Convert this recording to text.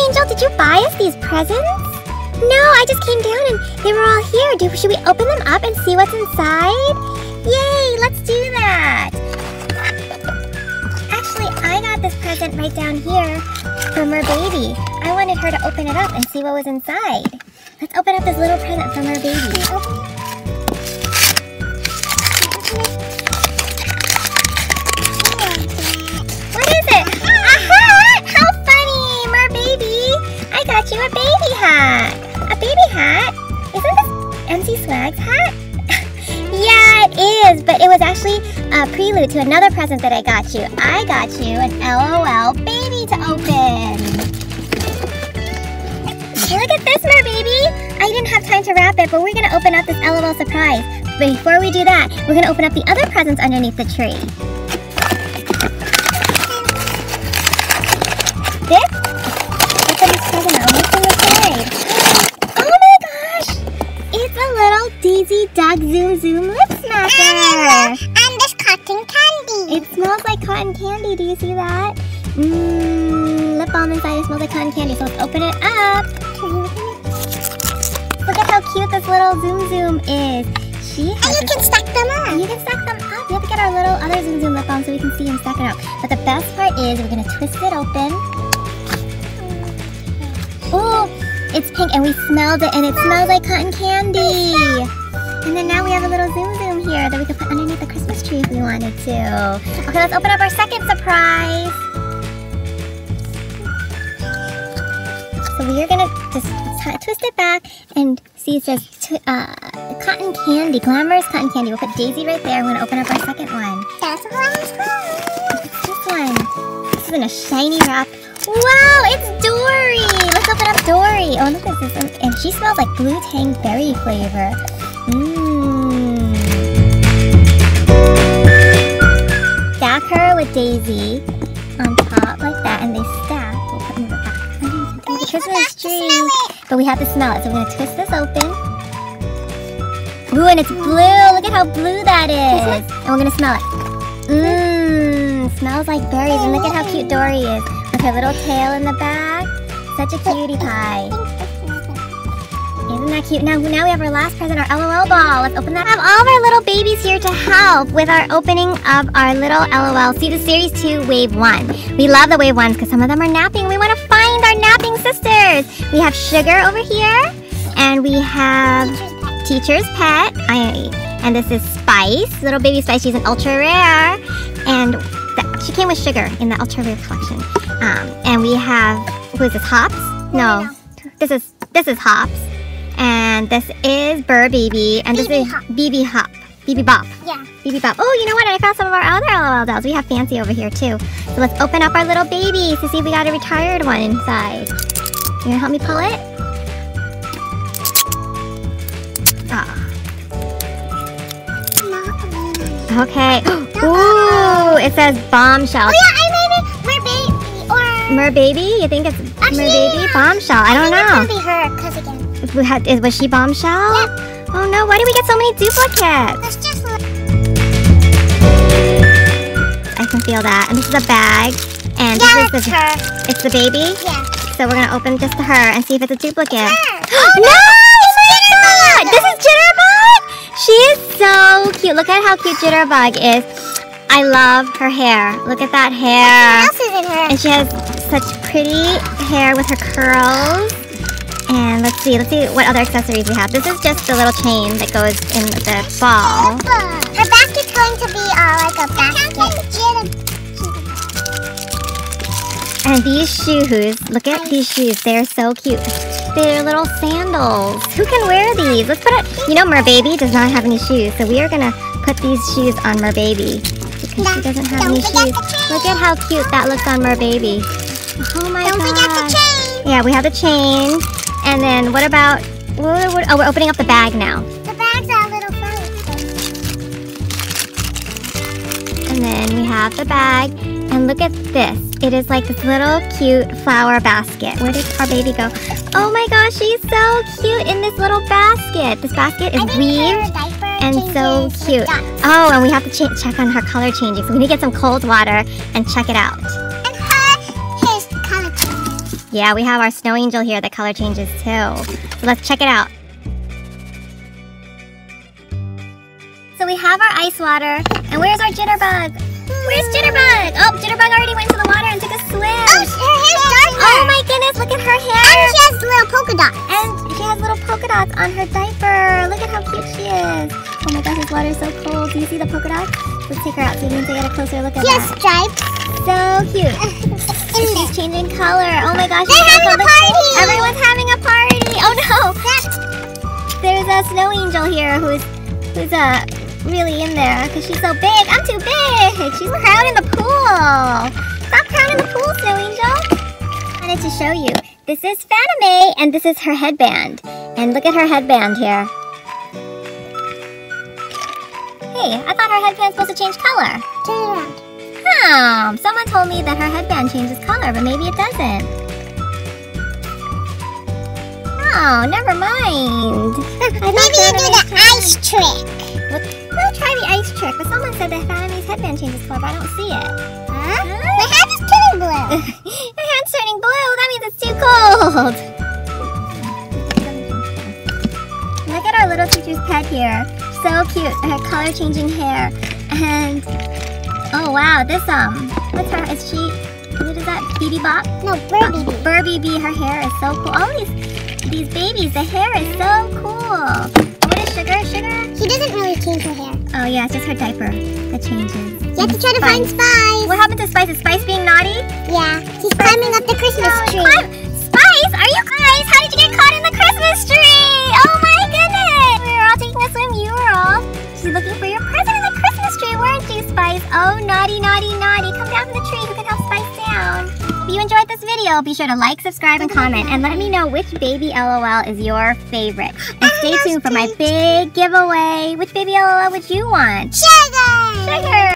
Angel, did you buy us these presents? No, I just came down and they were all here. Should we open them up and see what's inside? Yay, let's do that. Actually, I got this present right down here from her baby. I wanted her to open it up and see what was inside. Let's open up this little present from her baby. What is it? A hat! How funny! Mer baby! I got you a baby hat! A baby hat? Isn't this MC Swag's hat? Yeah, it is, but it was actually a prelude to another present that I got you. I got you an L.O.L baby to open. Look at this, Mer baby! I didn't have time to wrap it, but we're gonna open up this L.O.L surprise. But before we do that, we're gonna open up the other presents underneath the tree. This? Look at this present almost on the side. Oh my gosh! It's a little Daisy Duck Zoom Zoom Lip Smacker! And this cotton candy! It smells like cotton candy, do you see that? Lip balm inside, it smells like cotton candy, so let's open it up! Look at how cute this little Zoom Zoom is! And you can stack them up! You can stack them up! We have to get our little other Zoom Zoom lip balm so we can see and stack it up. But the best part is we're gonna twist it open. Oh, it's pink and we smelled it and it smells like cotton candy. And then now we have a little Zoom Zoom here that we could put underneath the Christmas tree if we wanted to. Okay, let's open up our second surprise. So we are gonna just twist it back and see it says cotton candy, glamorous cotton candy. We'll put Daisy right there. We're gonna open up our second one. That's what I was going. It's this one. This is in a shiny wrap. Wow, it's Dory! Let's open up Dory. Oh, look at this. And she smells like blue tang berry flavor. Stack her with Daisy on top like that, and they stack. We'll put them in the back underneath the Christmas tree. But we have to smell it, so we're gonna twist this open. Ooh, and it's blue. Look at how blue that is. And we're gonna smell it. Smells like berries, and look at how cute Dory is. With her little tail in the back. Such a cutie pie. Isn't that cute? Now we have our last present, our L.O.L ball. Let's open that. We have all of our little babies here to help with our opening of our little L.O.L. See the Series 2 Wave 1. We love the Wave 1s because some of them are napping. We want to find our napping sisters. We have Sugar over here. And we have Teacher's Pet. And this is Spice. Little baby Spice. She's an ultra rare. And she came with Sugar in the ultra rare collection. And we have, who is this, Hops? No. This is Hops. And this is Burr Baby. And this is BB Hop. BB Bop. Yeah. BB Bop. Oh, you know what? I found some of our other L.O.L dolls. We have Fancy over here too. So let's open up our little babies to see if we got a retired one inside. You gonna help me pull it? Okay. Ooh, it says Bombshell. Oh yeah, I made it Mer Baby? You think it's Mer Baby? Bombshell. I don't know. It's gonna be her, because again. Was she Bombshell? Yep. Oh no, why do we get so many duplicates? It's just I can feel that. And this is a bag. And yeah, this is her. It's the baby? Yeah. So we're gonna open just to her and see if it's a duplicate. Her. No! This is Jitterbug! She is so cute. Look at how cute Jitterbug is. I love her hair. Look at that hair. What else is in her? And she has such pretty hair with her curls. And let's see what other accessories we have. This is just the little chain that goes in the ball. Her basket's going to be like a basket. And these shoes, look at these shoes. They're so cute. They're little sandals. Who can wear these? Let's put it. You know, Mer Baby does not have any shoes, so we are gonna put these shoes on Mer Baby because she doesn't have any shoes. Look at how cute that looks on Mer Baby. Oh my god. Don't forget the chain. Yeah, we have the chain. And then what about? Oh, we're opening up the bag now. The bags are a little funny. And then we have the bag. And look at this. It is like this little cute flower basket. Where did our baby go? Oh my gosh, she's so cute in this little basket. This basket is weaved and so cute. Oh, and we have to check on her color changing. So we need to get some cold water and check it out. And his color changing. Yeah, we have our snow angel here that color changes too. So let's check it out. So we have our ice water, and where's our Jitterbug? Where's Jitterbug? Oh, Jitterbug already went to the water and took a swim. Oh, her hair's darker. Oh my goodness, look at her hair. And she has little polka dots. And she has little polka dots on her diaper. Look at how cute she is. Oh my gosh, this water is so cold. Do you see the polka dots? Let's take her out so we can get a closer look at She has that. stripes. So cute. She's changing color. Oh my gosh. They're having a party. Everyone's having a party. Oh no. There's a snow angel here who's really in there because she's so big. I'm too big. She's crowding the pool. Stop crowding the pool, snow angel. I wanted to show you. This is Fanime and this is her headband. And look at her headband here. Hey, I thought her headband's supposed to change color. Turn it around. Oh, someone told me that her headband changes color, but maybe it doesn't. Oh, never mind. Maybe you do the ice trick. We'll try the ice trick, but someone said that Fanime's headband changes color, but I don't see it. Huh? My hand is turning blue. Your hand's turning blue. That means it's too cold. Look at our little Tutu's pet here. So cute. Her color-changing hair. And oh wow, this what's her? Is she? What is that? BB Bop? No, Barbie. Barbie Bee. Her hair is so cool. Oh, these babies. The hair is so cool. What is Sugar? Sugar? She doesn't really change her hair. Oh yeah, it's just her diaper that changes. You have to try to find Spice. What happened to Spice? Is Spice being naughty? Yeah, she's climbing up the Christmas tree. Spice, are you guys? How did you get caught in the Christmas tree? Oh my goodness! We were all taking a swim. You were all. She's looking for your present in the Christmas tree, weren't you, Spice? Oh, naughty, naughty, naughty. Come down from the tree. Who can help Spice down? If you enjoyed this video, be sure to like, subscribe, and comment, and let me know which baby LOL is your favorite. And stay tuned for my big giveaway. Which baby LOL would you want? Sugar! Sugar!